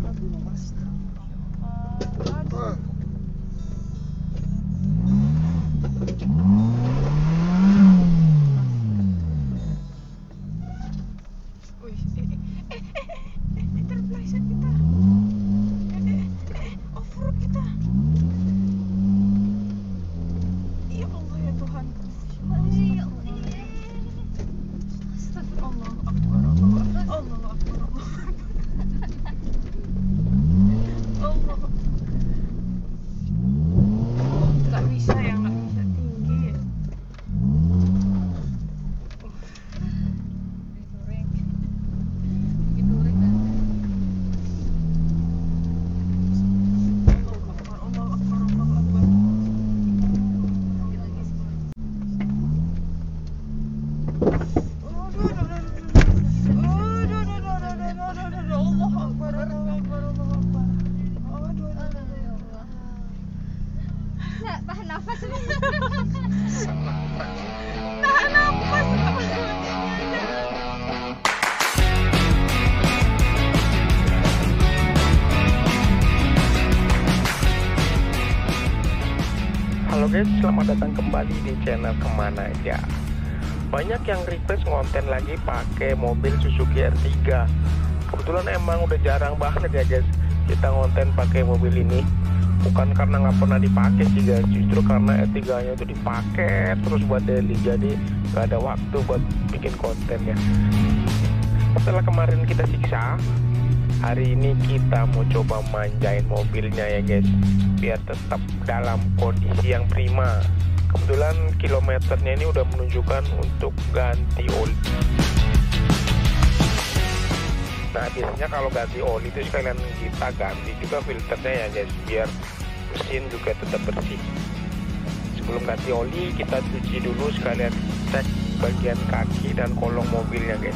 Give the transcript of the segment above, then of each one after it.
Terpleset kita. Off-road kita. Ya Allah ya Tuhan. Astagfirullah. Allahu Akbar. Allah. Gak bisa ya, gak bisa tinggi. Tahan nafas. Tahan nafas. Halo guys, selamat datang kembali di channel Kemana Aja. Banyak yang request ngonten lagi pakai mobil Suzuki R3. Kebetulan emang udah jarang banget ya guys kita ngonten pakai mobil ini. Bukan karena nggak pernah dipakai sih guys, justru karena R3 nya itu dipakai terus buat daily, jadi nggak ada waktu buat bikin konten ya. Setelah kemarin kita siksa, hari ini kita mau coba manjain mobilnya ya guys, biar tetap dalam kondisi yang prima. Kebetulan kilometernya ini udah menunjukkan untuk ganti oli. Nah biasanya kalau ganti oli itu sekalian kita ganti juga filternya ya guys, biar mesin juga tetap bersih. Sebelum ganti oli kita cuci dulu, sekalian cek bagian kaki dan kolong mobilnya guys.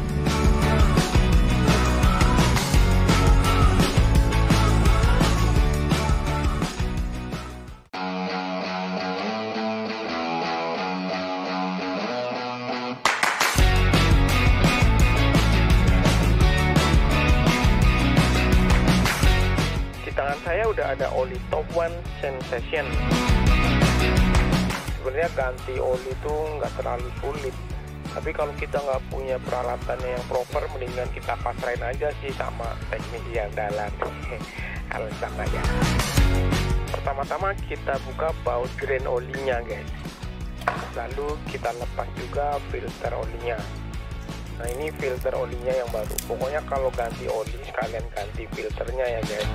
Saya udah ada oli Top One Sensation. Sebenarnya ganti oli itu nggak terlalu sulit, tapi kalau kita nggak punya peralatannya yang proper, mendingan kita pasrahin aja sih sama teknisi yang dalam. Alasan aja. Pertama-tama kita buka baut drain olinya guys, lalu kita lepas juga filter olinya. Nah ini filter olinya yang baru. Pokoknya kalau ganti oli sekalian ganti filternya ya guys.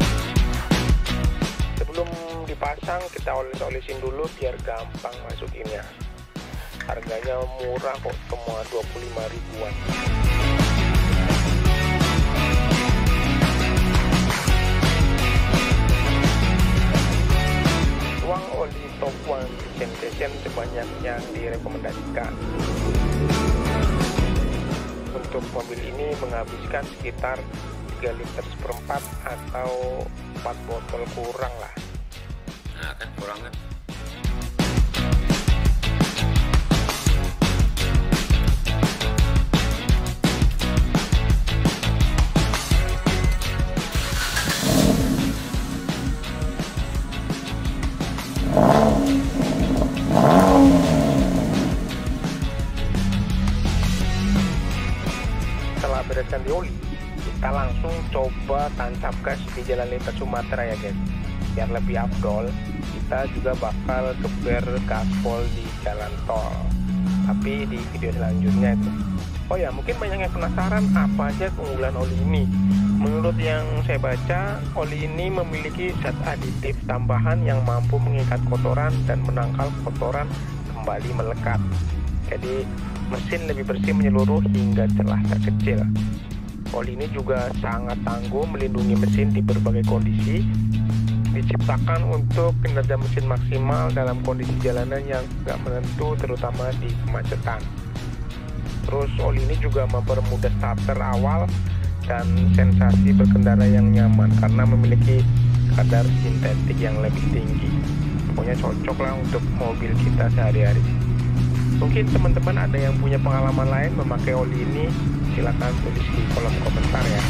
Sebelum dipasang kita oles-olesin dulu biar gampang masukinnya. Harganya murah kok, cuma 25 ribuan. Tuang oli Top One Sensation sebanyak yang direkomendasikan. Untuk mobil ini menghabiskan sekitar 3 liter seperempat atau 4 botol kurang lah. Nah kan kurang kan. Setelah beres ganti oli, kita langsung coba tancap gas di jalan lintas Sumatera ya guys, biar lebih afdol. Kita juga bakal geber gaspol di jalan tol, tapi di video selanjutnya itu. Oh ya, mungkin banyak yang penasaran apa aja keunggulan oli ini. Menurut yang saya baca, oli ini memiliki zat aditif tambahan yang mampu mengikat kotoran dan menangkal kotoran kembali melekat. Jadi mesin lebih bersih menyeluruh hingga celah terkecil. Oli ini juga sangat tangguh melindungi mesin di berbagai kondisi. Diciptakan untuk kinerja mesin maksimal dalam kondisi jalanan yang gak menentu, terutama di kemacetan. Terus oli ini juga mempermudah starter awal dan sensasi berkendara yang nyaman karena memiliki kadar sintetik yang lebih tinggi. Pokoknya cocok lah untuk mobil kita sehari-hari. Mungkin teman-teman ada yang punya pengalaman lain memakai oli ini, silahkan tulis di kolom komentar ya.